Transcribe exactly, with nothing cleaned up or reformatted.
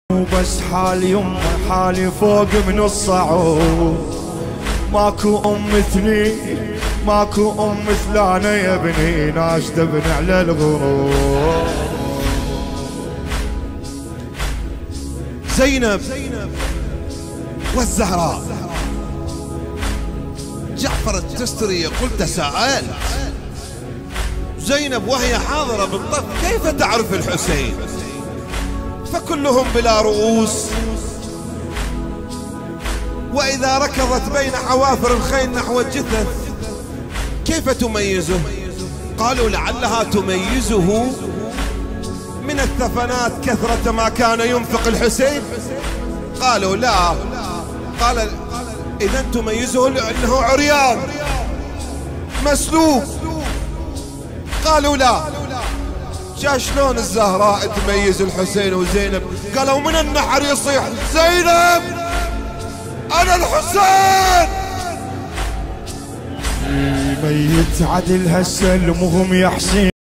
وبس حالي يمه حالي فوق من الصعود، ماكو ام مثلي ماكو ام مثلانا يا ابني، ناشده ابن على الغروب. زينب والزهراء. جعفر التستري يقول تساءلت زينب وهي حاضرة بالطف كيف تعرف الحسين؟ فكلهم بلا رؤوس، وإذا ركضت بين حوافر الخيل نحو الجثث كيف تميزه؟ قالوا لعلها تميزه من الثفنات كثرة ما كان ينفق الحسين. قالوا لا، قال إذا تميزه لأنه عريان مسلوب. قالوا لا، شا شلون الزهراء تميز الحسين وزينب؟ قالوا من النحر يصيح زينب أنا الحسين. ميت عدل هسه المهم يا حسين.